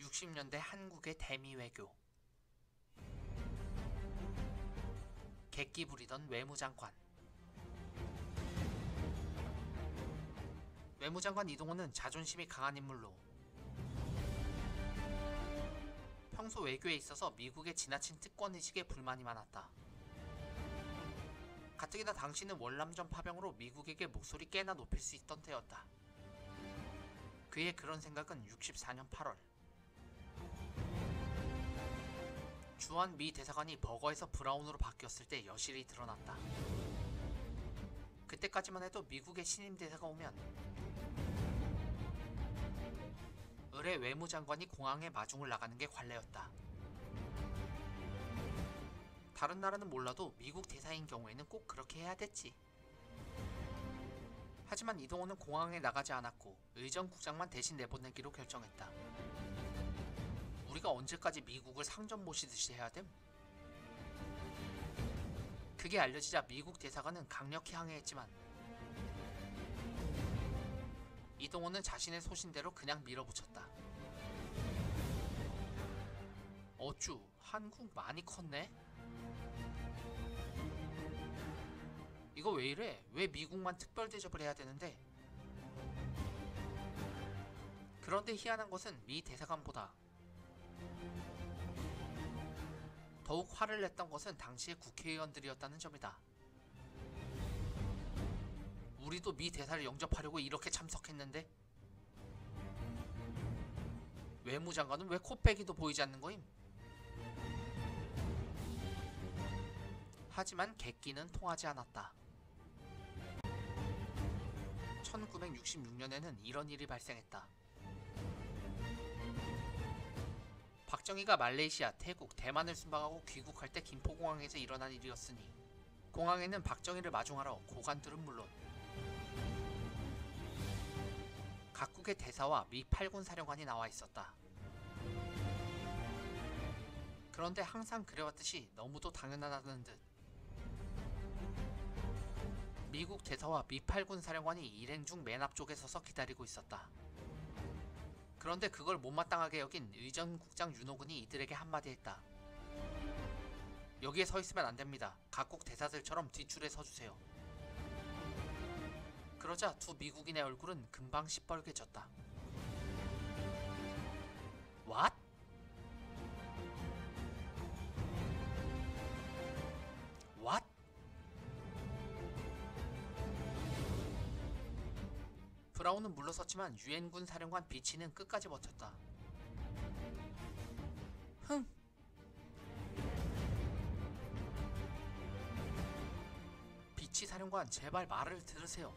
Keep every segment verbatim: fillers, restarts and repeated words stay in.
육십 년대 한국의 대미 외교. 객기 부리던 외무장관. 외무장관 이동호는 자존심이 강한 인물로 평소 외교에 있어서 미국의 지나친 특권의식에 불만이 많았다. 가뜩이나 당시는 월남전 파병으로 미국에게 목소리 꽤나 높일 수 있던 때였다. 그의 그런 생각은 육십사 년 팔월 주한 미 대사관이 버거에서 브라운으로 바뀌었을 때 여실히 드러났다. 그때까지만 해도 미국의 신임 대사가 오면 의뢰 외무장관이 공항에 마중을 나가는 게 관례였다. 다른 나라는 몰라도 미국 대사인 경우에는 꼭 그렇게 해야 됐지. 하지만 이동호는 공항에 나가지 않았고 의전국장만 대신 내보내기로 결정했다. 우리가 언제까지 미국을 상점 모시듯이 해야 됨? 그게 알려지자 미국 대사관은 강력히 항의했지만 이동호는 자신의 소신대로 그냥 밀어붙였다. 어쭈, 한국 많이 컸네? 이거 왜 이래? 왜 미국만 특별 대접을 해야 되는데? 그런데 희한한 것은 미 대사관보다 더욱 화를 냈던 것은 당시의 국회의원들이었다는 점이다. 우리도 미 대사를 영접하려고 이렇게 참석했는데 외무장관은 왜 코빼기도 보이지 않는 거임? 하지만 객기는 통하지 않았다. 천구백육십육 년에는 이런 일이 발생했다. 박정희가 말레이시아, 태국, 대만을 순방하고 귀국할 때 김포공항에서 일어난 일이었으니 공항에는 박정희를 마중하러 고관들은 물론 각국의 대사와 미 팔군 사령관이 나와 있었다. 그런데 항상 그래왔듯이 너무도 당연하다는 듯 미국 대사와 미 팔군 사령관이 일행 중 맨 앞쪽에 서서 기다리고 있었다. 그런데 그걸 못마땅하게 여긴 의전국장 윤호근이 이들에게 한마디 했다. 여기에 서 있으면 안됩니다. 각국 대사들처럼 뒷줄에 서주세요. 그러자 두 미국인의 얼굴은 금방 시뻘개졌다. What? What? 브라운은 물러섰지만 유엔군 사령관 비치는 끝까지 버텼다. 흥! 비치 사령관 제발 말을 들으세요.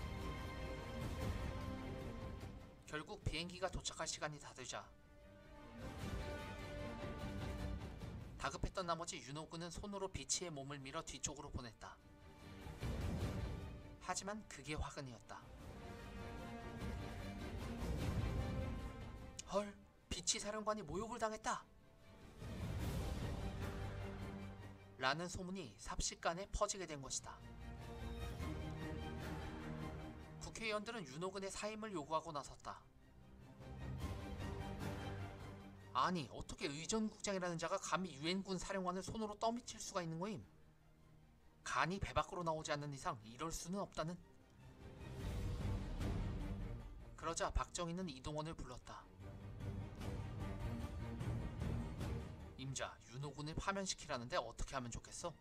결국 비행기가 도착할 시간이 다 되자 다급했던 나머지 윤호군은 손으로 비치의 몸을 밀어 뒤쪽으로 보냈다. 하지만 그게 화근이었다. 헐, 비치 사령관이 모욕을 당했다! 라는 소문이 삽시간에 퍼지게 된 것이다. 국회의원들은 윤호근의 사임을 요구하고 나섰다. 아니, 어떻게 의전국장이라는 자가 감히 유엔군 사령관을 손으로 떠미칠 수가 있는 거임? 간이 배 밖으로 나오지 않는 이상 이럴 수는 없다는. 그러자 박정희는 이동원을 불렀다. 임자, 윤호군을 파면시키라는데 어떻게 하면 좋겠어?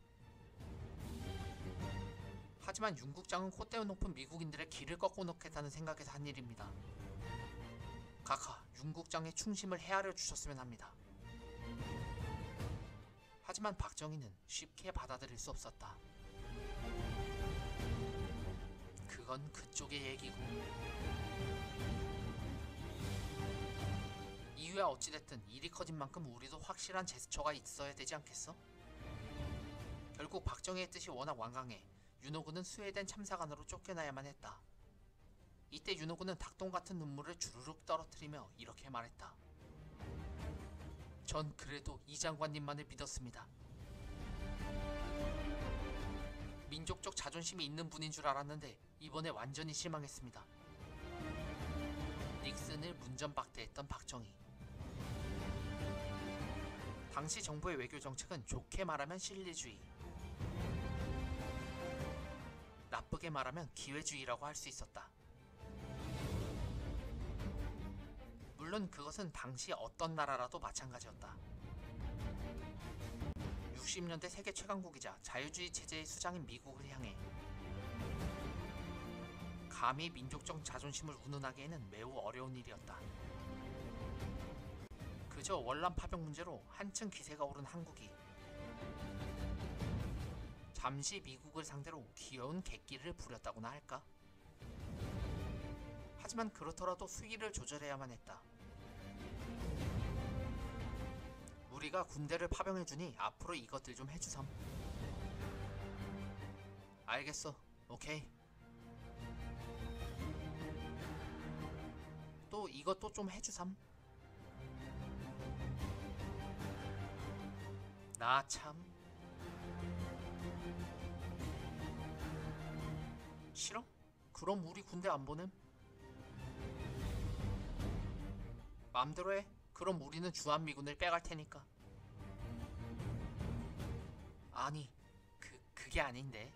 하지만 윤 국장은 콧대어 높은 미국인들의 길을 꺾어 놓겠다는 생각에서 한 일입니다. 각하, 윤 국장의 충심을 헤아려 주셨으면 합니다. 하지만 박정희는 쉽게 받아들일 수 없었다. 그건 그쪽의 얘기고. 이유야 어찌됐든 일이 커진 만큼 우리도 확실한 제스처가 있어야 되지 않겠어? 결국 박정희의 뜻이 워낙 완강해 윤호군은 스웨덴 참사관으로 쫓겨나야만 했다. 이때 윤호군은 닭똥 같은 눈물을 주르륵 떨어뜨리며 이렇게 말했다. 전 그래도 이 장관님만을 믿었습니다. 민족적 자존심이 있는 분인 줄 알았는데 이번에 완전히 실망했습니다. 닉슨을 문전박대했던 박정희. 당시 정부의 외교 정책은 좋게 말하면 실리주의, 나쁘게 말하면 기회주의라고 할 수 있었다. 물론 그것은 당시 어떤 나라라도 마찬가지였다. 육십 년대 세계 최강국이자 자유주의 체제의 수장인 미국을 향해 감히 민족적 자존심을 운운하기에는 매우 어려운 일이었다. 그저 월남 파병 문제로 한층 기세가 오른 한국이 잠시 미국을 상대로 귀여운 객기를 부렸다고나 할까? 하지만 그렇더라도 수위를 조절해야만 했다. 우리가 군대를 파병해주니 앞으로 이것들 좀 해주삼. 알겠어. 오케이. 또 이것도 좀 해주삼. 나 참. 싫어? 그럼 우리 군대 안 보냄? 맘대로 해. 그럼 우리는 주한미군을 빼갈 테니까. 아니, 그, 그게 아닌데.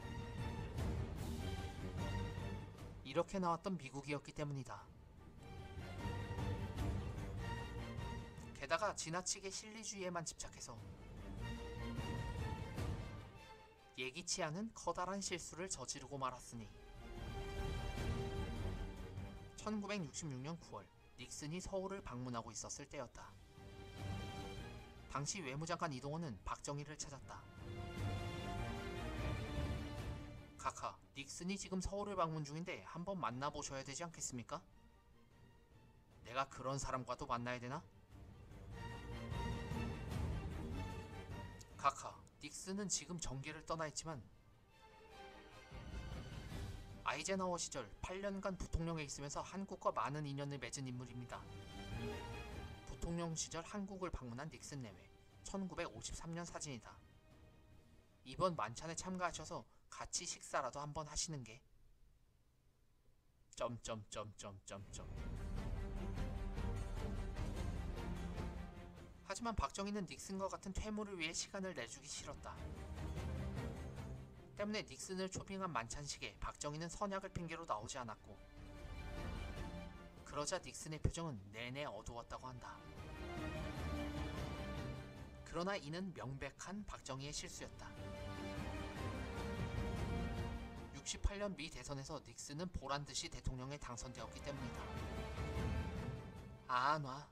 이렇게 나왔던 미국이었기 때문이다. 게다가 지나치게 실리주의에만 집착해서 예기치 않은 커다란 실수를 저지르고 말았으니 천구백육십육 년 구월 닉슨이 서울을 방문하고 있었을 때였다. 당시 외무장관 이동호는 박정희를 찾았다. 카카, 닉슨이 지금 서울을 방문 중인데 한번 만나보셔야 되지 않겠습니까? 내가 그런 사람과도 만나야 되나? 카카, 닉슨은 지금 정계를 떠나 있지만 아이젠하워 시절 팔 년간 부통령에 있으면서 한국과 많은 인연을 맺은 인물입니다. 부통령 시절 한국을 방문한 닉슨 내외 천구백오십삼 년 사진이다. 이번 만찬에 참가하셔서 같이 식사라도 한번 하시는 게 점점점점점점. 하지만 박정희는 닉슨과 같은 퇴물을 위해 시간을 내주기 싫었다. 때문에 닉슨을 초빙한 만찬식에 박정희는 선약을 핑계로 나오지 않았고, 그러자 닉슨의 표정은 내내 어두웠다고 한다. 그러나 이는 명백한 박정희의 실수였다. 육십팔 년 미 대선에서 닉슨은 보란듯이 대통령에 당선되었기 때문이다. 아, 놔.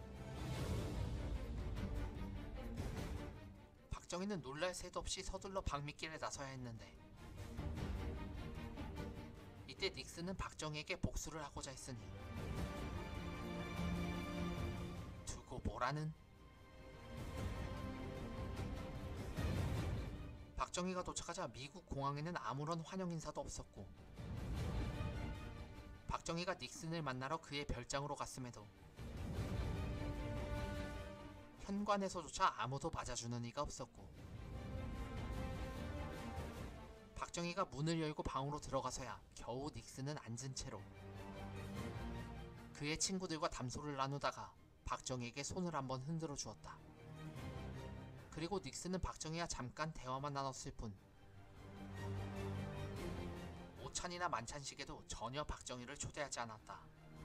박정희는 놀랄 새도 없이 서둘러 방미길에 나서야 했는데 이때 닉슨은 박정희에게 복수를 하고자 했으니 두고 보라는. 박정희가 도착하자 미국 공항에는 아무런 환영 인사도 없었고 박정희가 닉슨을 만나러 그의 별장으로 갔음에도 현관에서조차 아무도 맞아주는 이가 없었고 박정희가 문을 열고 방으로 들어가서야 겨우 닉슨은 앉은 채로 그의 친구들과 담소를 나누다가 박정희에게 손을 한번 흔들어 주었다. 그리고 닉슨은 박정희와 잠깐 대화만 나눴을 뿐 오찬이나 만찬식에도 전혀 박정희를 초대하지 않았다.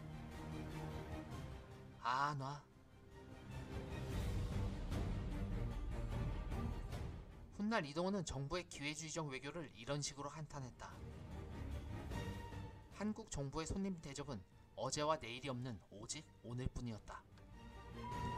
아, 놔. 훗날 이동호는 정부의 기회주의적 외교를 이런 식으로 한탄했다. 한국 정부의 손님 대접은 어제와 내일이 없는 오직 오늘뿐이었다.